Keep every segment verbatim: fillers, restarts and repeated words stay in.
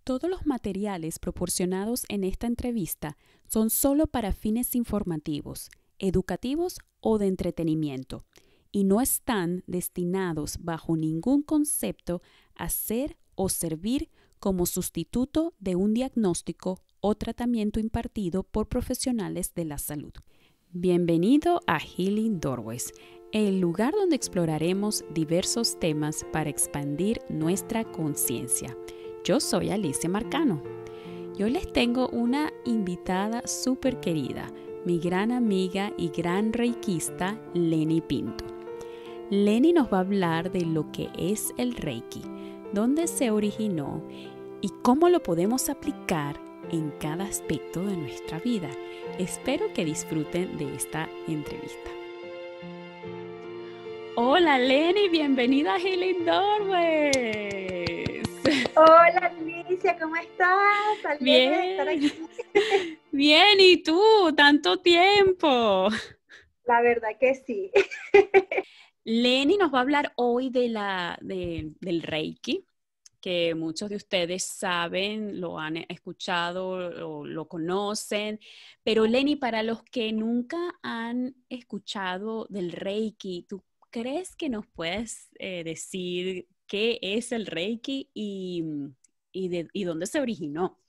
Todos los materiales proporcionados en esta entrevista son solo para fines informativos, educativos o de entretenimiento y no están destinados bajo ningún concepto a ser o servir como sustituto de un diagnóstico o tratamiento impartido por profesionales de la salud. Bienvenido a Healing Doorways, el lugar donde exploraremos diversos temas para expandir nuestra conciencia. Yo soy Alicia Marcano. Y hoy les tengo una invitada súper querida, mi gran amiga y gran reikista, Lenny Pinto. Lenny nos va a hablar de lo que es el Reiki, dónde se originó y cómo lo podemos aplicar en cada aspecto de nuestra vida. Espero que disfruten de esta entrevista. Hola Lenny, bienvenida a Healing Doorways. Hola Alicia, ¿cómo estás? Alegre de estar aquí. Bien, ¿y tú? Tanto tiempo. La verdad que sí. Lenny nos va a hablar hoy de la, de, del Reiki, que muchos de ustedes saben, lo han escuchado, o lo conocen. Pero Lenny, para los que nunca han escuchado del Reiki, ¿tú crees que nos puedes eh, decir qué es el Reiki y, y, de, y dónde se originó?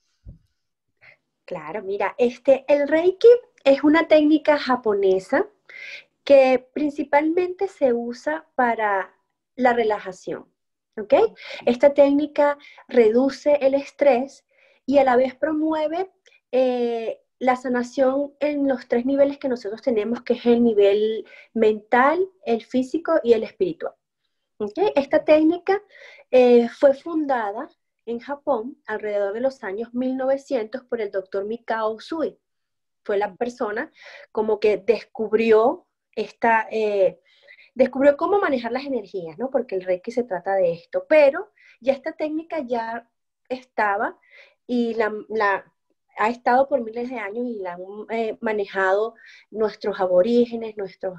Claro, mira, este, el Reiki es una técnica japonesa que principalmente se usa para la relajación, ¿ok? Esta técnica reduce el estrés y a la vez promueve eh, la sanación en los tres niveles que nosotros tenemos, que es el nivel mental, el físico y el espiritual. ¿Okay? Esta técnica eh, fue fundada en Japón alrededor de los años mil novecientos por el doctor Mikao Usui. Fue la persona como que descubrió esta, eh, descubrió cómo manejar las energías, ¿no? Porque el Reiki se trata de esto, pero ya esta técnica ya estaba y la, la ha estado por miles de años y la han eh, manejado nuestros aborígenes, nuestros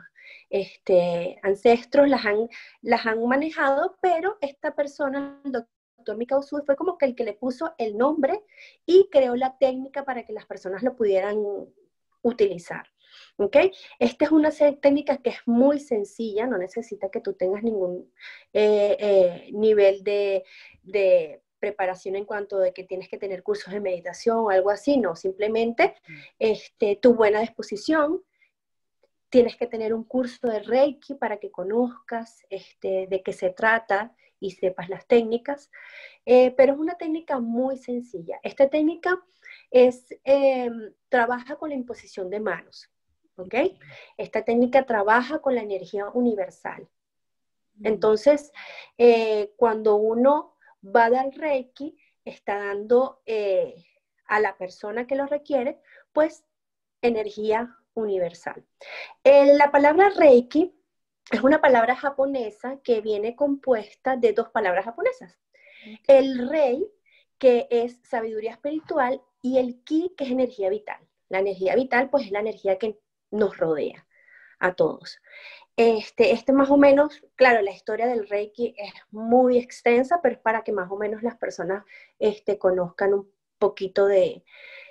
este, ancestros, las han, las han manejado, pero esta persona, el doctor Mikao Usui, fue como que el que le puso el nombre y creó la técnica para que las personas lo pudieran utilizar. ¿Okay? Esta es una técnica que es muy sencilla, no necesita que tú tengas ningún eh, eh, nivel de, de preparación en cuanto de que tienes que tener cursos de meditación o algo así, no, simplemente este, tu buena disposición. Tienes que tener un curso de Reiki para que conozcas este, de qué se trata y sepas las técnicas, eh, pero es una técnica muy sencilla. Esta técnica es, eh, trabaja con la imposición de manos, ¿ok? Esta técnica trabaja con la energía universal. Entonces, eh, cuando uno va a dar Reiki, está dando eh, a la persona que lo requiere, pues, energía universal. Eh, la palabra Reiki es una palabra japonesa que viene compuesta de dos palabras japonesas. El Rei, que es sabiduría espiritual, y el Ki, que es energía vital. La energía vital, pues, es la energía que nos rodea a todos. Este, este más o menos, claro, la historia del Reiki es muy extensa, pero es para que más o menos las personas este, conozcan un poquito de,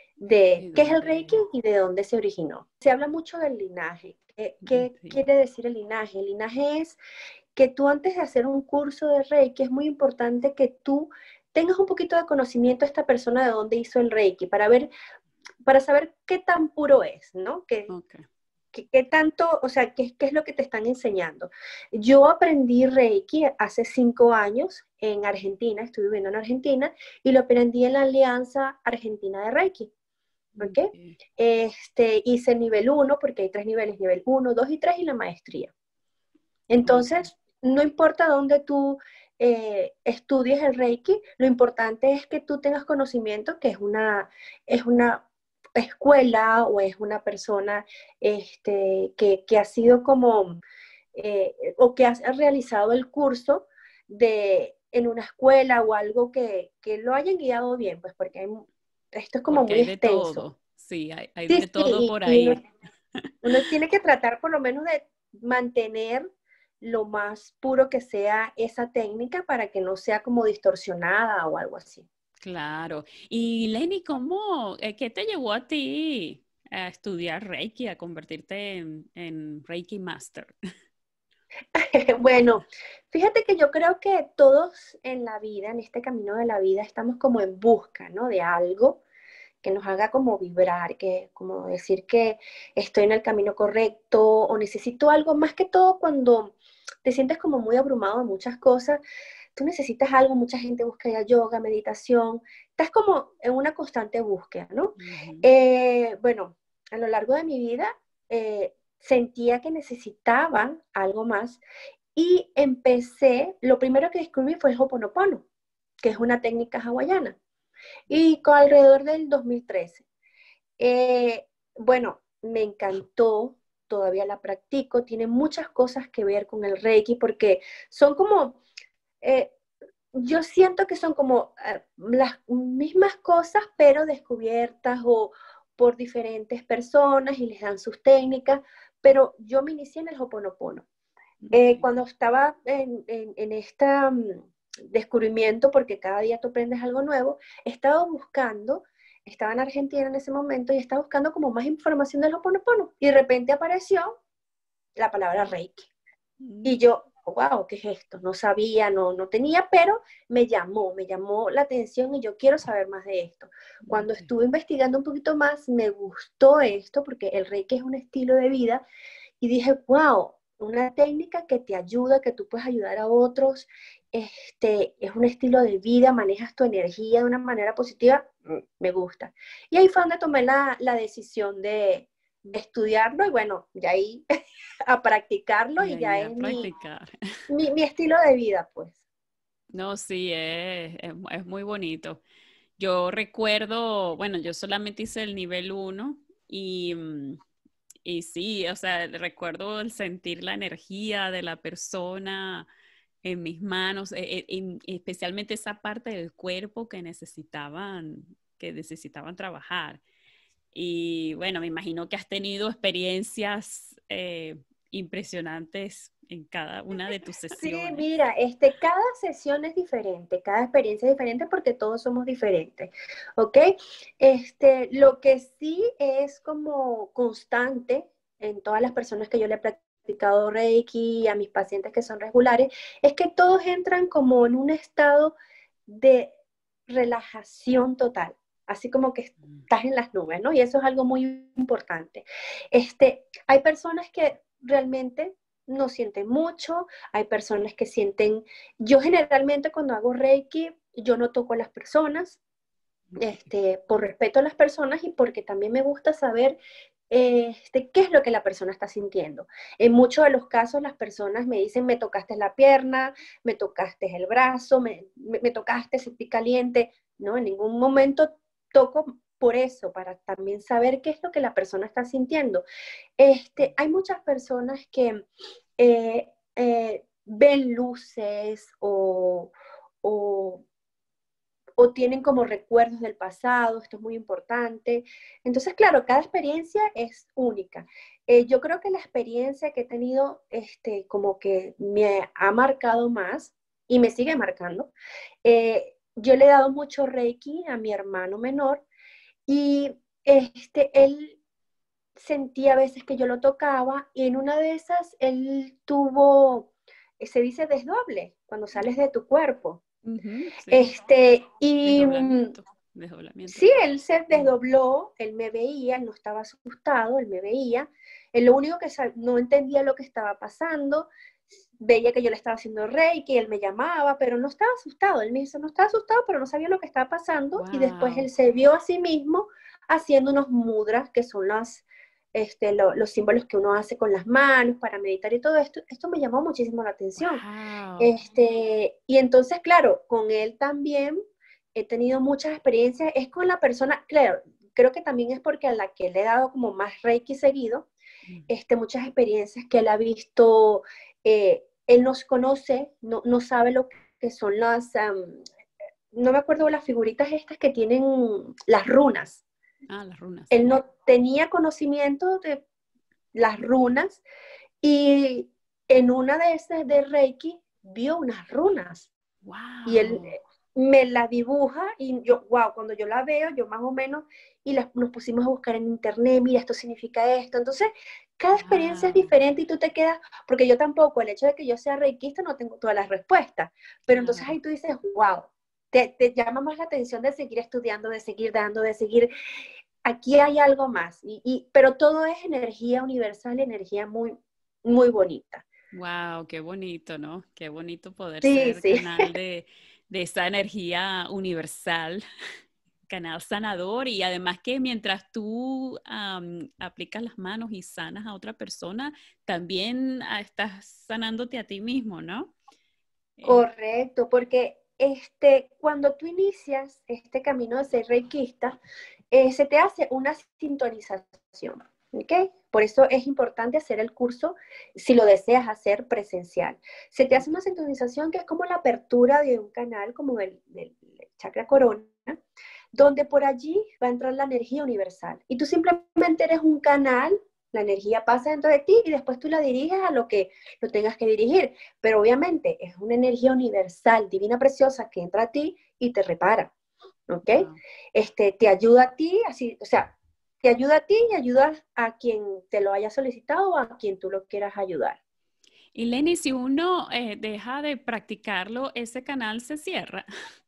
de qué es el Reiki y de dónde se originó. Se habla mucho del linaje. ¿Qué, qué sí. quiere decir el linaje? El linaje es que tú antes de hacer un curso de Reiki es muy importante que tú tengas un poquito de conocimiento de esta persona de dónde hizo el Reiki, para ver, para saber qué tan puro es, ¿no? Que, okay. ¿Qué, qué tanto, o sea, qué, qué es lo que te están enseñando? Yo aprendí Reiki hace cinco años en Argentina, estuve viviendo en Argentina, y lo aprendí en la Alianza Argentina de Reiki. ¿Okay? Okay. Este, hice nivel uno, porque hay tres niveles, nivel uno, dos y tres, y la maestría. Entonces, okay. no importa dónde tú eh, estudies el Reiki, lo importante es que tú tengas conocimiento que es una, es una escuela o es una persona este, que, que ha sido como, eh, o que ha realizado el curso de, en una escuela o algo que, que lo hayan guiado bien, pues porque hay, esto es como porque muy hay de extenso. Todo. Sí, hay, hay sí, de todo sí, por y, ahí. Y uno, uno tiene que tratar por lo menos de mantener lo más puro que sea esa técnica para que no sea como distorsionada o algo así. Claro. Y Lenny, ¿cómo, eh, qué te llevó a ti a estudiar Reiki, a convertirte en, en Reiki Master? Bueno, fíjate que yo creo que todos en la vida, en este camino de la vida, estamos como en busca, ¿no? De algo que nos haga como vibrar, que como decir que estoy en el camino correcto o necesito algo, más que todo cuando te sientes como muy abrumado de muchas cosas, tú necesitas algo, mucha gente busca ya yoga, meditación, estás como en una constante búsqueda, ¿no? Ujú. Eh, bueno, a lo largo de mi vida eh, sentía que necesitaba algo más y empecé, lo primero que descubrí fue el Hoponopono, que es una técnica hawaiana, y con alrededor del dos mil trece. Eh, bueno, me encantó, todavía la practico, tiene muchas cosas que ver con el Reiki porque son como, eh, yo siento que son como eh, las mismas cosas, pero descubiertas o por diferentes personas y les dan sus técnicas, pero yo me inicié en el Hoponopono. Eh, Ok. cuando estaba en, en, en este um, descubrimiento, porque cada día tú aprendes algo nuevo, estaba buscando, estaba en Argentina en ese momento y estaba buscando como más información del Hoponopono. Y de repente apareció la palabra Reiki. Y Mm, yo, wow, ¿qué es esto? No sabía, no, no tenía, pero me llamó, me llamó la atención y yo quiero saber más de esto. Cuando ok. estuve investigando un poquito más, me gustó esto porque el Reiki es un estilo de vida y dije, wow, una técnica que te ayuda, que tú puedes ayudar a otros, este, es un estilo de vida, manejas tu energía de una manera positiva, mm, me gusta. Y ahí fue donde tomé la, la decisión de, de estudiarlo y bueno, ya ahí a practicarlo Y y ahí ya a es mi, practicar. mi, mi estilo de vida, pues. No, sí, es, es, es muy bonito. Yo recuerdo, bueno, yo solamente hice el nivel uno y, mm, y sí, o sea, recuerdo el sentir la energía de la persona en mis manos, e- e- en- especialmente esa parte del cuerpo que necesitaban, que necesitaban trabajar. Y bueno, me imagino que has tenido experiencias eh, impresionantes en cada una de tus Sí, sesiones. mira, este, cada sesión es diferente, cada experiencia es diferente porque todos somos diferentes, ¿ok? Este, lo que sí es como constante en todas las personas que yo le he practicado Reiki, a mis pacientes que son regulares, es que todos entran como en un estado de relajación total, así como que estás en las nubes, ¿no? Y eso es algo muy importante. Este, hay personas que realmente no sienten mucho, hay personas que sienten, yo generalmente cuando hago Reiki, yo no toco a las personas, Ok. este, por respeto a las personas y porque también me gusta saber este, qué es lo que la persona está sintiendo. En muchos de los casos las personas me dicen, me tocaste la pierna, me tocaste el brazo, me, me, me tocaste, sentí caliente. No, en ningún momento toco por eso, para también saber qué es lo que la persona está sintiendo. Este, hay muchas personas que eh, eh, ven luces o, o, o, tienen como recuerdos del pasado, esto es muy importante. Entonces, claro, cada experiencia es única. Eh, yo creo que la experiencia que he tenido, este, como que me ha marcado más y me sigue marcando. Eh, yo le he dado mucho Reiki a mi hermano menor y este, él sentía a veces que yo lo tocaba y en una de esas él tuvo, eh, se dice desdoble, cuando sales de tu cuerpo. Ujú, sí, Este, y mm, desdoblamiento, desdoblamiento. sí, él se desdobló, él me veía, él no estaba asustado, él me veía, él lo único que no entendía lo que estaba pasando, veía que yo le estaba haciendo reiki, él me llamaba, pero no estaba asustado, él me dice, no estaba asustado, pero no sabía lo que estaba pasando, y después él Wow. se vio a sí mismo haciendo unos mudras, que son las, este, lo, los símbolos que uno hace con las manos para meditar y todo esto, esto me llamó muchísimo la atención. Wow. Este, y entonces, claro, con él también he tenido muchas experiencias, es con la persona, claro, creo que también es porque a la que le he dado como más reiki seguido, este, muchas experiencias que él ha visto, eh, él nos conoce, no, no sabe lo que son las, um, no me acuerdo las figuritas estas que tienen las runas. Ah, las runas. Él no tenía conocimiento de las runas y en una de esas de Reiki vio unas runas y él Wow. me la dibuja y yo, wow, cuando yo la veo, yo más o menos, y las, nos pusimos a buscar en internet, mira, esto significa esto. Entonces, cada experiencia es Wow, diferente y tú te quedas, porque yo tampoco, el hecho de que yo sea reikista no tengo todas las respuestas, pero entonces claro. ahí tú dices, wow, te, te llama más la atención de seguir estudiando, de seguir dando, de seguir, aquí hay algo más, y, y, pero todo es energía universal, energía muy, muy bonita. Wow, qué bonito, ¿no? Qué bonito poder Sí, ser sí. canal de, de esa energía universal, canal sanador y además que mientras tú am, aplicas las manos y sanas a otra persona, también ah, estás sanándote a ti mismo, ¿no? Eh, Correcto, porque este, cuando tú inicias este camino de ser reikista, eh, se te hace una sintonización, ¿ok? Por eso es importante hacer el curso si lo deseas hacer presencial. Se te hace una sintonización que es como la apertura de un canal, como el del chakra corona, donde por allí va a entrar la energía universal. Y tú simplemente eres un canal, la energía pasa dentro de ti y después tú la diriges a lo que lo tengas que dirigir. Pero obviamente es una energía universal, divina, preciosa, que entra a ti y te repara, ¿ok? wow. Este, te ayuda a ti, así, o sea, te ayuda a ti y ayuda a quien te lo haya solicitado o a quien tú lo quieras ayudar. Y Lenny, si uno eh, deja de practicarlo, ¿ese canal se cierra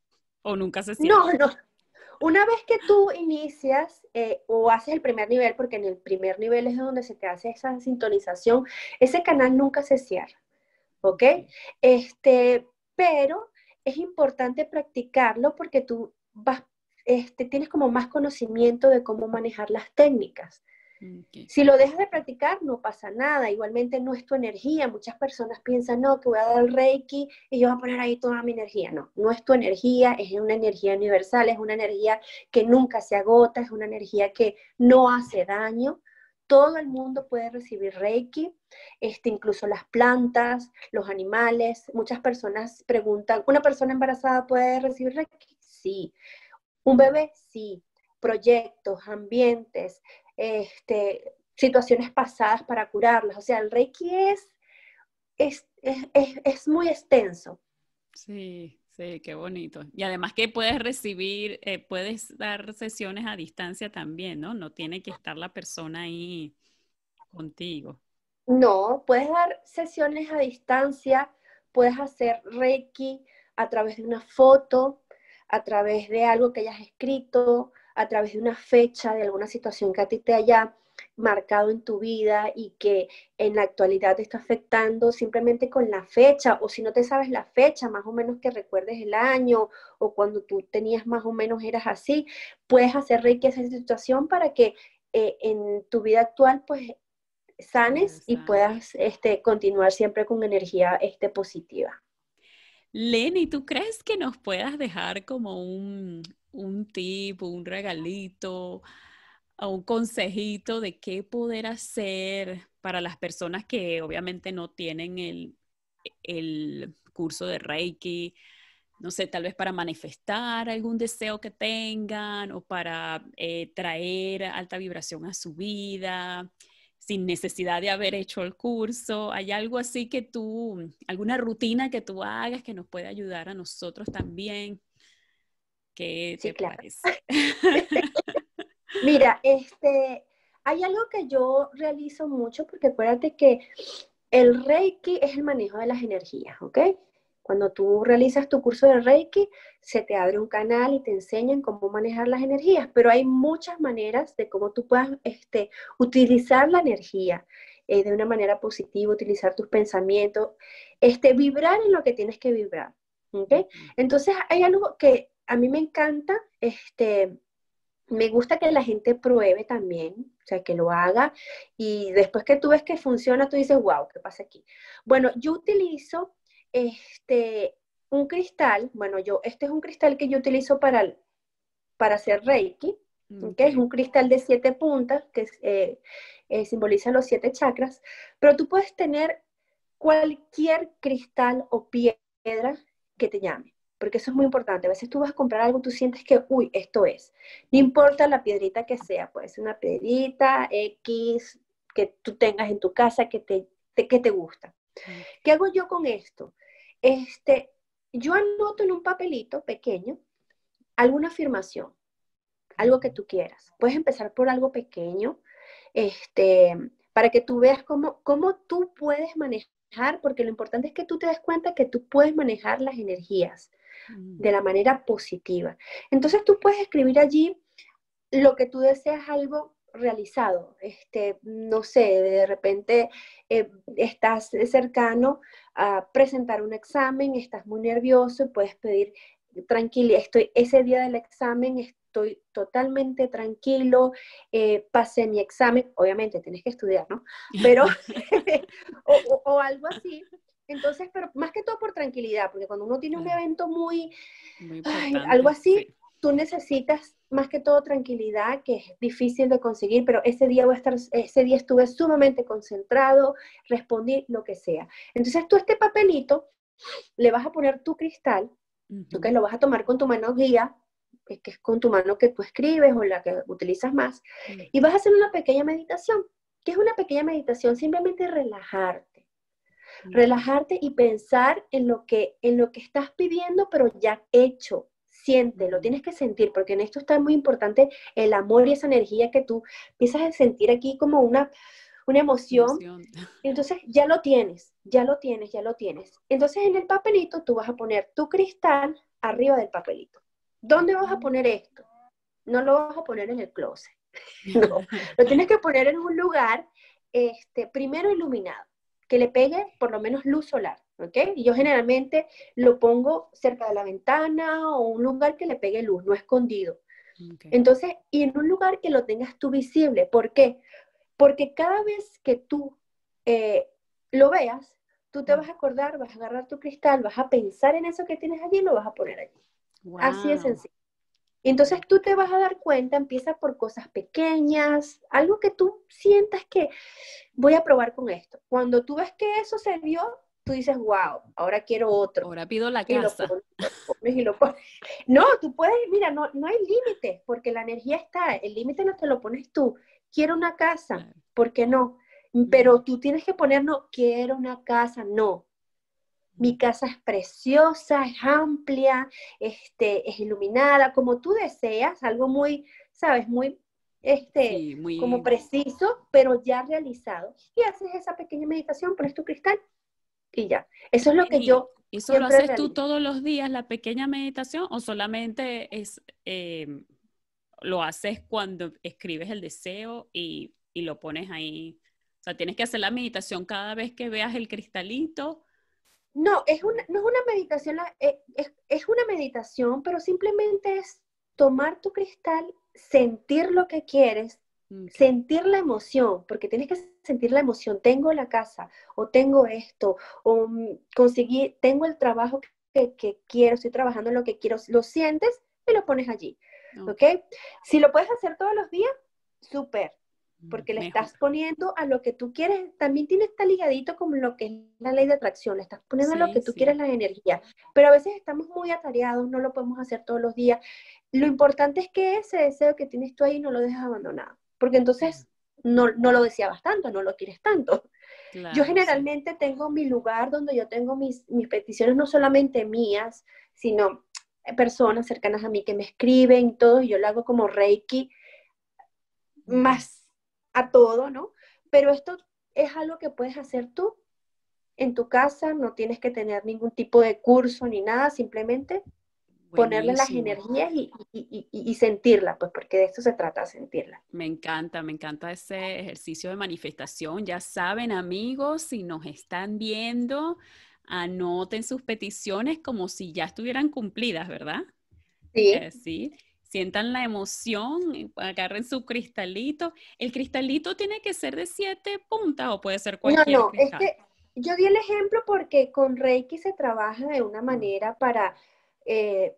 o nunca se cierra? No, no. Una vez que tú inicias eh, o haces el primer nivel, porque en el primer nivel es donde se te hace esa sintonización, ese canal nunca se cierra. ¿Ok? Ok. Este, pero es importante practicarlo porque tú vas, este, tienes como más conocimiento de cómo manejar las técnicas. Ok. Si lo dejas de practicar, no pasa nada. Igualmente no es tu energía. Muchas personas piensan, no, que voy a dar el Reiki y yo voy a poner ahí toda mi energía. No, no es tu energía, es una energía universal, es una energía que nunca se agota, es una energía que no hace daño. Todo el mundo puede recibir Reiki, este, incluso las plantas, los animales. Muchas personas preguntan, ¿una persona embarazada puede recibir Reiki? Sí. ¿Un bebé? Sí. Proyectos, ambientes, este, situaciones pasadas para curarlas. O sea, el Reiki es, es, es, es, es muy extenso. Sí, sí, qué bonito. Y además que puedes recibir, eh, puedes dar sesiones a distancia también, ¿no? No tiene que estar la persona ahí contigo. No, puedes dar sesiones a distancia, puedes hacer Reiki a través de una foto, a través de algo que hayas escrito, a través de una fecha, de alguna situación que a ti te haya marcado en tu vida y que en la actualidad te está afectando simplemente con la fecha, o si no te sabes la fecha, más o menos que recuerdes el año o cuando tú tenías más o menos eras así, puedes hacer Reiki a esa situación para que eh, en tu vida actual pues sanes y Interesante. puedas este, continuar siempre con energía este, positiva. Lenny, ¿tú crees que nos puedas dejar como un, un tip, un regalito, o un consejito de qué poder hacer para las personas que obviamente no tienen el, el curso de Reiki? No sé, tal vez para manifestar algún deseo que tengan o para eh, traer alta vibración a su vida sin necesidad de haber hecho el curso. ¿Hay algo así que tú, alguna rutina que tú hagas que nos pueda ayudar a nosotros también? ¿Qué Sí, te claro. parece? Mira, este, hay algo que yo realizo mucho porque acuérdate que el Reiki es el manejo de las energías, ¿ok? Cuando tú realizas tu curso de Reiki, se te abre un canal y te enseñan cómo manejar las energías, pero hay muchas maneras de cómo tú puedas este, utilizar la energía eh, de una manera positiva, utilizar tus pensamientos, este, vibrar en lo que tienes que vibrar, ¿ok? Ujú. Entonces hay algo que a mí me encanta, este, me gusta que la gente pruebe también, o sea, que lo haga y después que tú ves que funciona, tú dices, wow, ¿qué pasa aquí? Bueno, yo utilizo este, un cristal, bueno, yo, este es un cristal que yo utilizo para, para hacer Reiki, que es Ok. un cristal de siete puntas que eh, eh, simboliza los siete chakras, pero tú puedes tener cualquier cristal o piedra que te llame, porque eso es muy importante. A veces tú vas a comprar algo, tú sientes que, uy, esto es. No importa la piedrita que sea, puede ser una piedrita X que tú tengas en tu casa que te, te, que te gusta. Ok. ¿Qué hago yo con esto? Este, yo anoto en un papelito pequeño alguna afirmación, algo que tú quieras. Puedes empezar por algo pequeño, este, para que tú veas cómo, cómo tú puedes manejar, porque lo importante es que tú te des cuenta que tú puedes manejar las energías Mm. de la manera positiva. Entonces tú puedes escribir allí lo que tú deseas, algo realizado. Este, no sé, de repente eh, estás cercano a presentar un examen, estás muy nervioso y puedes pedir tranquilidad. Estoy, ese día del examen estoy totalmente tranquilo, eh, pasé mi examen, obviamente tienes que estudiar, ¿no? Pero, o, o, o algo así. Entonces, pero más que todo por tranquilidad, porque cuando uno tiene un Claro, evento muy, muy ay, algo importante, así, sí. tú necesitas más que todo tranquilidad, que es difícil de conseguir, pero ese día voy a estar, ese día estuve sumamente concentrado, respondí lo que sea. Entonces tú este papelito le vas a poner tu cristal, ¿ok? Ujú. Lo vas a tomar con tu mano guía, que es con tu mano que tú escribes o la que utilizas más, Mm. y vas a hacer una pequeña meditación. ¿Qué es una pequeña meditación? Simplemente relajarte. Ok. Relajarte y pensar en lo que, en lo que estás pidiendo, pero ya hecho. Siente, lo Mm. tienes que sentir, porque en esto está muy importante el amor y esa energía que tú empiezas a sentir aquí como una, una emoción. Emoción. Y entonces ya lo tienes, ya lo tienes, ya lo tienes. Entonces en el papelito tú vas a poner tu cristal arriba del papelito. ¿Dónde vas a poner esto? No lo vas a poner en el closet. No, lo tienes que poner en un lugar, este, primero iluminado, que le pegue por lo menos luz solar, ¿ok? Y yo generalmente lo pongo cerca de la ventana o un lugar que le pegue luz, no escondido. Ok. Entonces, y en un lugar que lo tengas tú visible. ¿Por qué? Porque cada vez que tú eh, lo veas, tú te vas a acordar, vas a agarrar tu cristal, vas a pensar en eso que tienes allí y lo vas a poner allí. Así de Wow. sencillo. Entonces tú te vas a dar cuenta, empieza por cosas pequeñas, algo que tú sientas que voy a probar con esto. Cuando tú ves que eso se dio, tú dices, wow, ahora quiero otro. Ahora pido la Y lo casa. pones, lo pones y lo pones. No, tú puedes, mira, no, no hay límite, porque la energía está, el límite no te lo pones tú. Quiero una casa, Claro. ¿por qué no? Mm. Pero tú tienes que poner, no, quiero una casa, no. Mm. Mi casa es preciosa, es amplia, este, es iluminada, como tú deseas, algo muy, sabes, muy, este, Sí, como muy. preciso, pero ya realizado. Y haces esa pequeña meditación, pones tu cristal y ya. Eso es lo que ¿Y yo eso lo siempre haces tú realizo. todos los días, la pequeña meditación, o solamente es, eh, lo haces cuando escribes el deseo y, y lo pones ahí? O sea, tienes que hacer la meditación cada vez que veas el cristalito. No, es una, no es una meditación, la- eh, es, es una meditación, pero simplemente es tomar tu cristal, sentir lo que quieres, Ok. sentir la emoción, porque tienes que sentir la emoción. Tengo la casa, o tengo esto, o mm, conseguí, tengo el trabajo que, que quiero, estoy trabajando en lo que quiero. Lo sientes y lo pones allí, ¿ok? Ok. Si lo puedes hacer todos los días, súper, Mm. porque le Mejor. estás poniendo a lo que tú quieres, también tiene está ligadito con lo que es la ley de atracción, le estás poniendo a lo Sí, que tú sí. quieres la energía, pero a veces estamos muy atareados, no lo podemos hacer todos los días. Lo importante es que ese deseo que tienes tú ahí no lo dejes abandonado, porque Claro, entonces no, no lo deseabas tanto, no lo quieres tanto. Yo claro, sí. generalmente tengo mi lugar donde yo tengo mis, mis peticiones, no solamente mías, sino personas cercanas a mí que me escriben y todo, y yo lo hago como Reiki, Ujú. más a todo, ¿no? Pero esto es algo que puedes hacer tú en tu casa, no tienes que tener ningún tipo de curso ni nada, simplemente ponerle las Buenísimo. energías y, y, y, y sentirla, pues porque de esto se trata, sentirla. Me encanta, me encanta ese ejercicio de manifestación. Ya saben, amigos, si nos están viendo, anoten sus peticiones como si ya estuvieran cumplidas, ¿verdad? Sí. Eh, sí. Sientan la emoción, eh, agarren su cristalito. ¿El cristalito tiene que ser de siete puntas o puede ser No, cualquier no, es cristal? que yo di el ejemplo porque con Reiki se trabaja de una Mm. manera para, eh,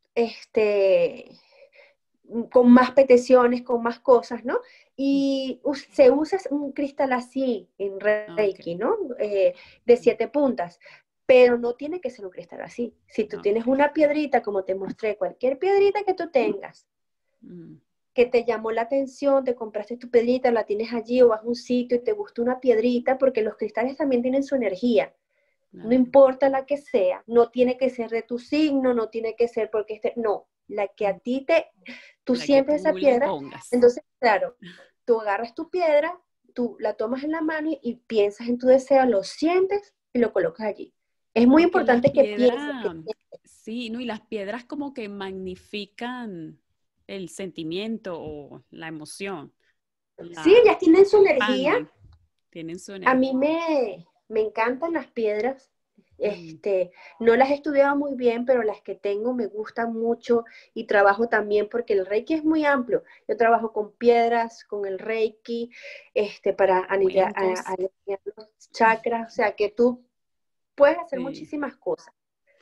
este, con más peticiones, con más cosas, ¿no? Y us- se usa un cristal así en Ok, Reiki, ¿no? Eh, de siete puntas, pero no tiene que ser un cristal así. Si tú tienes ok. una piedrita, como te mostré, cualquier piedrita que tú tengas, Mm. que te llamó la atención, te compraste tu piedrita, la tienes allí o vas a un sitio y te gustó una piedrita, porque los cristales también tienen su energía. No Claro. importa la que sea, no tiene que ser de tu signo, no tiene que ser porque este, no, la que a ti te, tú La que sientes esa tú le piedra, pongas. entonces, claro, tú agarras tu piedra, tú la tomas en la mano y, y piensas en tu deseo, lo sientes y lo colocas allí. Es muy Porque las importante que pienses, que piedras, sí, ¿no? Y las piedras como que magnifican el sentimiento o la emoción, sí, la ellas tienen su energía. expandan, tienen su A mí energía. me, me encantan las piedras. Mm, Este, no las he estudiado muy bien, pero las que tengo me gustan mucho y trabajo también porque el Reiki es muy amplio. Yo trabajo con piedras, con el Reiki, este, para alinear, a- cuencos, alinear los chakras, o sea que tú puedes hacer sí. muchísimas cosas.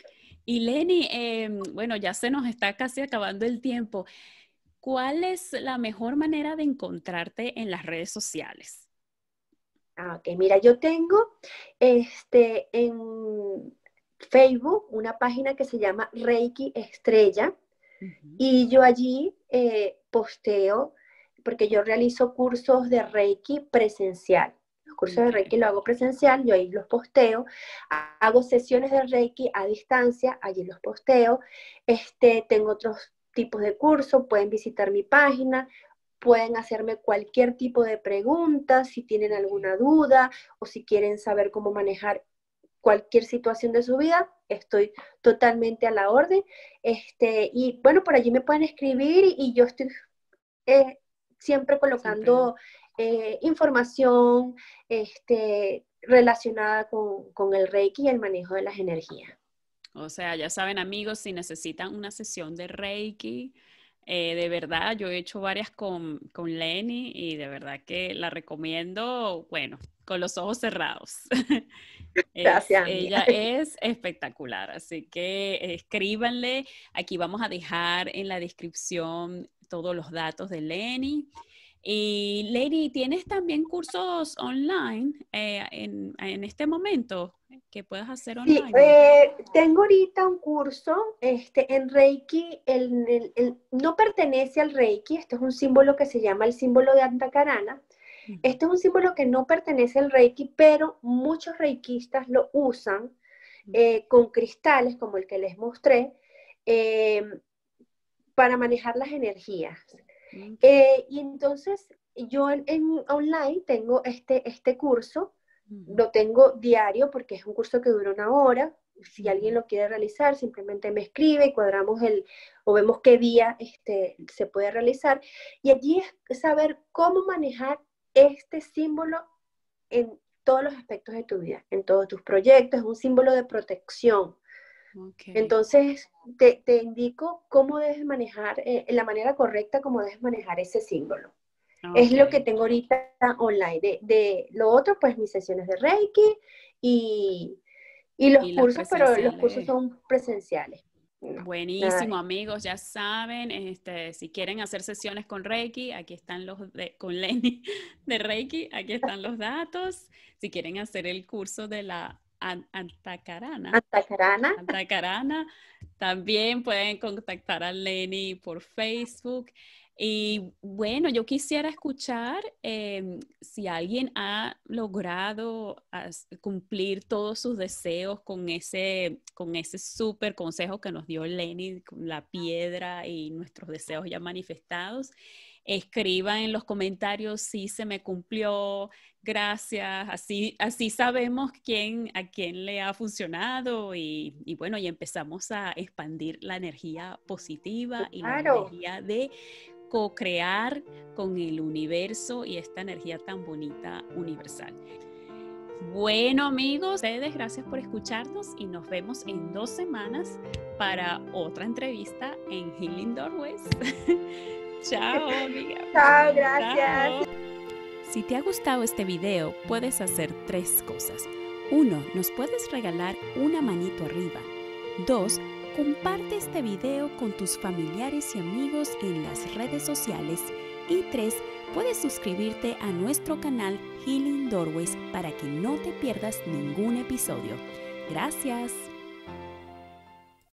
Y Lenny, em, bueno, ya se nos está casi acabando el tiempo. ¿Cuál es la mejor manera de encontrarte en las redes sociales? Ah, ok, mira, yo tengo este, en Facebook una página que se llama Reiki Estrella. Ujú. Y yo allí eh, posteo, porque yo realizo cursos de Reiki presencial. Los cursos de Okay. Reiki lo hago presencial, yo ahí los posteo. Hago sesiones de Reiki a distancia, allí los posteo. Este, tengo otros tipos de cursos, pueden visitar mi página, pueden hacerme cualquier tipo de pregunta, si tienen Okay. alguna duda o si quieren saber cómo manejar cualquier situación de su vida, estoy totalmente a la orden. Este, y bueno, por allí me pueden escribir y, y yo estoy eh, siempre Siempre. colocando eh, información este, relacionada con, con el Reiki y el manejo de las energías. O sea, ya saben, amigos, si necesitan una sesión de Reiki, eh, de verdad, yo he hecho varias con, con Lenny y de verdad que la recomiendo, bueno, con los ojos cerrados. Es, Gracias, amiga. ella es espectacular, así que escríbanle. Aquí vamos a dejar en la descripción todos los datos de Lenny. Y Lenny, ¿tienes también cursos online eh, en, en este momento que puedas hacer Sí, online? eh, tengo ahorita un curso este, en Reiki, el, el- el- no pertenece al Reiki, este es un símbolo que se llama el símbolo de Antakarana. Ujú. Este es un símbolo que no pertenece al Reiki, pero muchos reikistas lo usan eh, con cristales, como el que les mostré, eh, para manejar las energías. Okay. Eh, y entonces yo en, en online tengo este, este curso, Ujú, lo tengo diario porque es un curso que dura una hora. Si alguien ujú. lo quiere realizar, simplemente me escribe y cuadramos el, o vemos qué día este, se puede realizar. Y allí es saber cómo manejar este símbolo en todos los aspectos de tu vida, en todos tus proyectos, es un símbolo de protección. Ok, Entonces, te, te indico cómo debes manejar, eh, la manera correcta como debes manejar ese símbolo. Es ok. lo que tengo ahorita online. De, de lo otro, pues mis sesiones de Reiki y, y los Y las cursos, pero los cursos presenciales. son presenciales. No, nada Buenísimo, de amigos, ya saben, este, si quieren hacer sesiones con Reiki, aquí están los de, con Lenny de Reiki, aquí están los datos. Si quieren hacer el curso de la an- Antakarana, Antacarana. Antacarana, también pueden contactar a Lenny por Facebook. Y bueno, yo quisiera escuchar em, si alguien ha logrado as- cumplir todos sus deseos con ese, con ese súper consejo que nos dio Lenny, con la piedra y nuestros deseos ya manifestados. Escriban en los comentarios si se me cumplió. Gracias, así, así sabemos quién, a quién le ha funcionado y, y bueno, y empezamos a expandir la energía positiva y la Claro. energía de co-crear con el universo y esta energía tan bonita universal. Bueno, amigos, ustedes gracias por escucharnos y nos vemos en dos semanas para otra entrevista en Healing Doorways. Chao, amiga. Chao, gracias. Chao. Si te ha gustado este video, puedes hacer tres cosas. Uno, nos puedes regalar una manito arriba. Dos, comparte este video con tus familiares y amigos en las redes sociales. Y tres, puedes suscribirte a nuestro canal Healing Doorways para que no te pierdas ningún episodio. Gracias.